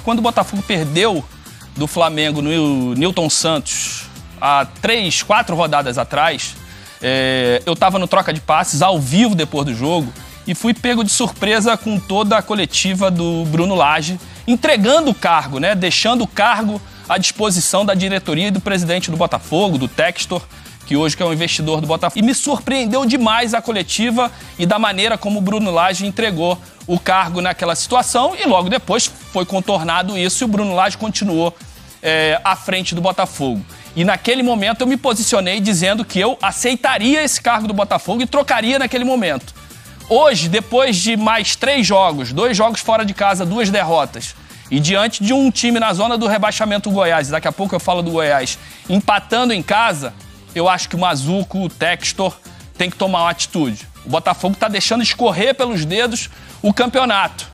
quando o Botafogo perdeu do Flamengo no Newton Santos há 3, 4 rodadas atrás, eu estava no troca de passes ao vivo depois do jogo e fui pego de surpresa com toda a coletiva do Bruno Lage, entregando o cargo, né? Deixando o cargo à disposição da diretoria e do presidente do Botafogo, do Textor, que hoje é um investidor do Botafogo. E me surpreendeu demais a coletiva e da maneira como o Bruno Lage entregou o cargo naquela situação e logo depois foi contornado isso e o Bruno Lage continuou à frente do Botafogo. E naquele momento eu me posicionei dizendo que eu aceitaria esse cargo do Botafogo e trocaria naquele momento. Hoje, depois de mais 3 jogos, 2 jogos fora de casa, 2 derrotas, e diante de um time na zona do rebaixamento, o Goiás, daqui a pouco eu falo do Goiás, empatando em casa, eu acho que o Mazzuco, o Textor, tem que tomar uma atitude. O Botafogo está deixando escorrer pelos dedos o campeonato.